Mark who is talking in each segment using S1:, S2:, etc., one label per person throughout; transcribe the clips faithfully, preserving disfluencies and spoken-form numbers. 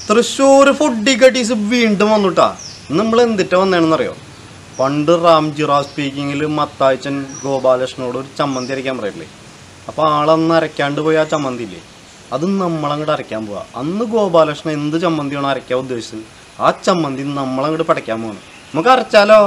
S1: Thrissur food is വീണ്ടും വന്നുട്ടാ. നമ്മൾ എന്തിട്ട് വന്നേണെന്ന് അറിയോ? പണ്ട് ramji സ്പീക്കിങ്ങിൽ മത്തായിച്ചൻ ഗോപാലകൃഷ്ണനോട് ഒരു ചമ്മന്തി അരയ്ക്കാൻ പറയില്ലേ? അപ്പോൾ ആളന്ന് അരയ്ക്കാണ്ട് പോയി ആ ചമ്മന്തി ഇല്ലേ? അത് നമ്മൾ അങ്ങോട്ട് അരയ്ക്കാൻ പോവാ. അന്ന് ഗോപാലകൃഷ്ണൻ എന്ത് ചമ്മന്തിയാണ് അരയ്ക്കാൻ ഉദ്ദേശിച്ചത്? ആ ചമ്മന്തി നമ്മൾ അങ്ങോട്ട് പടയ്ക്കാൻ പോവാണ്. നമുക്ക് അരച്ചാലോ?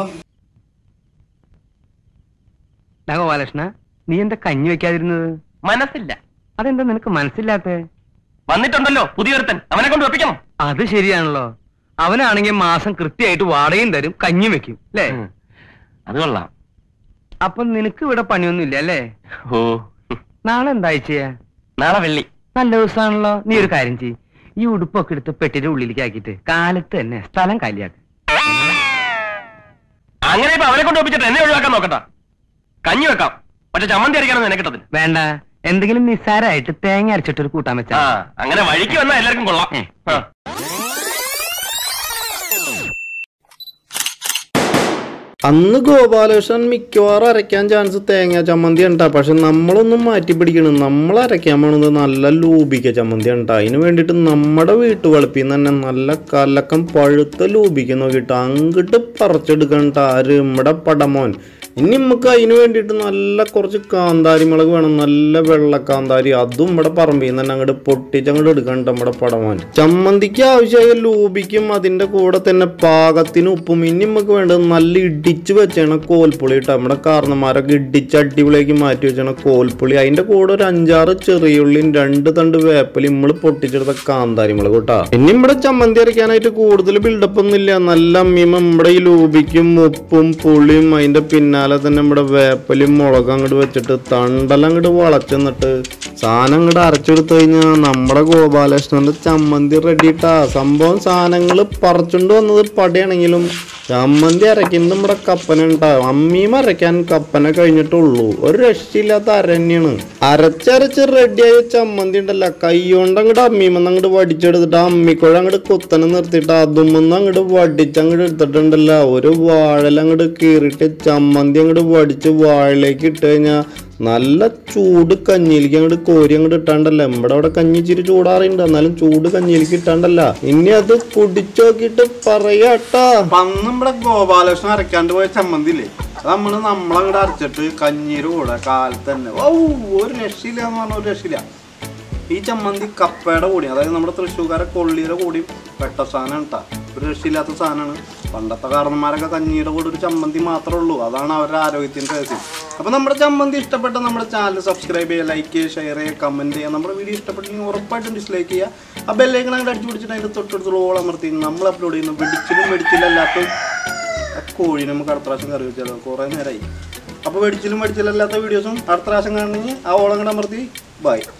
S2: ഗോപാലകൃഷ്ണ, നീ എന്താ കഞ്ഞി വെക്കാതിരുന്നത്?
S3: മനസ്സില്ല.
S2: അതെന്താ നിനക്ക് മനസ്സില്ലാത്ത?
S3: വന്നിട്ടുണ്ടല്ലോ പുതിയൊരുത്തൻ, അവനെ കൊണ്ട് വെപ്പിക്കണം.
S2: അത് ശരിയാണല്ലോ. അവനാണെങ്കിൽ മാസം കൃത്യമായിട്ട് വാടകയും തരും, കഞ്ഞി വെക്കും അല്ലേ?
S3: അത് കൊള്ളാം.
S2: അപ്പൊ നിനക്ക് ഇവിടെ പണിയൊന്നും ഇല്ല അല്ലേ?
S3: ഓ,
S2: നാളെ എന്താ ചെയ്യാ?
S3: നാളെ വെള്ളി.
S2: നല്ല ദിവസമാണല്ലോ. നീ ഒരു കാര്യം ചെയ്യ്, ഈ ഉടുപ്പൊക്കെ എടുത്ത് പെട്ടിയുടെ ഉള്ളിലേക്ക് ആക്കിയിട്ട് കാലത്ത് തന്നെ സ്ഥലം കാലിയാക്ക്.
S3: അങ്ങനെ ഇപ്പൊ അവനെ കൊണ്ട് ഒപ്പിച്ചിട്ട് എന്നെ ഒഴിവാക്കാൻ നോക്കട്ടാ. കഞ്ഞി വെക്കാം, പക്ഷെ ചമ്മന്തി അരയ്ക്കാനൊന്നും എന്നെ കിട്ടത്തില്ല.
S2: വേണ്ട, എന്തെങ്കിലും നിസ്സാരമായിട്ട് തേങ്ങ അരച്ചിട്ടൊരു കൂട്ടാൻ വെച്ചാ.
S3: അങ്ങനെ വഴിക്ക് വന്നാ എല്ലാവർക്കും കൊള്ളാം.
S1: അന്ന് ഗോപാലകൃഷ്ണൻ മിക്കവാറും അരയ്ക്കാൻ ചാൻസ് തേങ്ങ ചമ്മന്തി ഉണ്ടാ. പക്ഷെ നമ്മളൊന്നും മാറ്റി പിടിക്കണം. നമ്മൾ അരയ്ക്കാൻ പോണത് നല്ല ലൂബിക്ക ചമ്മന്തി ഉണ്ടാ. അതിന് വേണ്ടിയിട്ട് നമ്മുടെ വീട്ടുവളപ്പിൽ തന്നെ നല്ല കലക്കം പഴുത്ത ലൂബിക്ക നോക്കിയിട്ട് അങ്ങോട്ട് പറിച്ചെടുക്കണ്ട ആര് നമ്മുടെ പടമോൻ. ഇനി നമുക്ക് അതിന് വേണ്ടിയിട്ട് നല്ല കുറച്ച് കാന്താരി മുളക് വേണം, നല്ല വെള്ള കാന്താരി. അതും ഇവിടെ പറമ്പിൽ നിന്ന് തന്നെ അങ്ങോട്ട് പൊട്ടിച്ച് അങ്ങോട്ട് എടുക്കണ്ട നമ്മുടെ പടമോൻ. ചമ്മന്തിക്ക് ആവശ്യമായ ലൂബിക്കും അതിൻ്റെ കൂടെ തന്നെ പാകത്തിന് ഉപ്പും. ഇനി നമുക്ക് വേണ്ടത് നല്ല ഇടിച്ച് വെച്ചാണ് കോൽപ്പുളി ഇട്ട. നമ്മുടെ കാരണന്മാരൊക്കെ ഇടിച്ച് അടിപൊളിയാക്കി മാറ്റി വെച്ചാണ് കോൽപ്പുളി. അതിൻ്റെ കൂടെ ഒരു അഞ്ചാറ് ചെറിയുള്ളിയും രണ്ട് തണ്ട് വേപ്പലും നമ്മൾ പൊട്ടിച്ചെടുത്ത കാന്താരി മുളക് കേട്ടാ. ഇനി ഇവിടെ ചമ്മന്തി അരയ്ക്കാനായിട്ട് കൂടുതൽ ബിൽഡപ്പ് ഒന്നും ഇല്ല. നല്ല അമ്മീമ നമ്മുടെ ഈ ലൂബിക്കും ഉപ്പും പുളിയും അതിൻ്റെ പിന്നാലെ തന്നെ നമ്മുടെ വേപ്പലും മുളക് അങ്ങോട്ട് വെച്ചിട്ട് തണ്ടെല്ലാം അങ്ങോട്ട് വളച്ചെന്നിട്ട് സാധനം അങ്ങോട്ട് അരച്ചെടുത്ത് കഴിഞ്ഞാൽ നമ്മുടെ ഗോപാലകൃഷ്ണന്റെ ചമ്മന്തി റെഡിട്ടാ. സംഭവം സാധനങ്ങൾ പറിച്ചുകൊണ്ട് വന്നത് പടയാണെങ്കിലും ചമ്മന്തി അരയ്ക്കുന്നത് നമ്മുടെ കപ്പന ഉണ്ടാവും. അമ്മീം അരയ്ക്കാൻ കപ്പന കഴിഞ്ഞിട്ടുള്ളൂ. ഒരു രക്ഷയില്ലാത്ത അരണ്യാണ്. അരച്ചരച്ച് റെഡിയായ ചമ്മന്തി ഉണ്ടല്ല, കൈ കൊണ്ട് അങ്ങോട്ട് അമ്മീമെന്ന് അങ്ങോട്ട് വടിച്ചെടുത്തിട്ട് അമ്മിക്കുഴ അങ്ങോട്ട് കുത്തനെ നിർത്തിയിട്ട് അതുമെന്ന് അങ്ങോട്ട് വടിച്ചങ്ങോട്ട് എടുത്തിട്ടുണ്ടല്ല, ഒരു വാഴലങ്ങോട്ട് കീറിയിട്ട് ചമ്മന്തി അങ്ങോട്ട് വടിച്ച് വാഴയിലേക്ക് ഇട്ട് കഴിഞ്ഞാൽ നല്ല ചൂട് കഞ്ഞിയിലേക്ക് അങ്ങോട്ട് കോരി അങ്ങോട്ട് ഇട്ടാണ്ടല്ല. നമ്മുടെ അവിടെ കഞ്ഞി ഇച്ചിരി ചൂടാറുണ്ട്, എന്നാലും ചൂട് കഞ്ഞിയിലേക്ക് ഇട്ടാണ്ടല്ല. ഇനി അത് കുടിച്ചു നോക്കിയിട്ട് പറയാട്ടാ. അന്ന് നമ്മുടെ ഗോപാലകൃഷ്ണൻ അരയ്ക്കാണ്ട് പോയ ചമ്മന്തി ഇല്ലേ, അത് നമ്മള് നമ്മളങ്ങോട്ട് അരച്ചിട്ട് കഞ്ഞീര് കൂടെ കാലത്ത് തന്നെ ഓ ഒരു രക്ഷയില്ല എന്ന് പറഞ്ഞ ഒരു രക്ഷയില്ല. ഈ ചമ്മന്തി കപ്പയുടെ കൂടിയും, അതായത് നമ്മുടെ തൃശ്ശൂർക്കാരെ കൊള്ളിയുടെ കൂടിയും പെട്ട സാധനം കേട്ടാ. ഒരു രക്ഷയില്ലാത്ത സാധനമാണ്. പണ്ടത്തെ കാരണന്മാരൊക്കെ കഞ്ഞിയുടെ കൂടെ ഒരു ചമ്മന്തി മാത്രമേ ഉള്ളൂ. അതാണ് അവരുടെ ആരോഗ്യത്തിൻ്റെ രഹസ്യം. അപ്പോൾ നമ്മുടെ ചമ്മന്തി ഇഷ്ടപ്പെട്ട നമ്മുടെ ചാനൽ സബ്സ്ക്രൈബ് ചെയ്യുക, ലൈക്ക് ചെയ്യുക, ഷെയർ ചെയ്യുക, കമൻറ്റ് ചെയ്യുക. നമ്മുടെ വീഡിയോ ഇഷ്ടപ്പെട്ടെങ്കിൽ ഉറപ്പായിട്ടും ഡിസ്ലൈക്ക് ചെയ്യുക. ആ ബെല്ലൈക്കൺ അങ്ങോട്ട് അടിച്ചു പിടിച്ചിട്ട് അതിൻ്റെ തൊട്ടടുത്തുള്ള ഓൾ അമർത്തി നമ്മൾ അപ്ലോഡ് ചെയ്യുന്നു. വെടിച്ചിലും വെടിച്ചില്ലല്ലാത്ത കോഴി നമുക്ക് അടുത്ത പ്രാവശ്യം കറി വെച്ചാലോ, കുറേ നേരമായി. അപ്പോൾ വെടിച്ചിലും വെടിച്ചില്ലല്ലാത്ത വീഡിയോസും അടുത്ത പ്രാവശ്യം കാണണമെങ്കിൽ ആ ഓളങ്ങോട്ട് അമർത്തി ബൈ.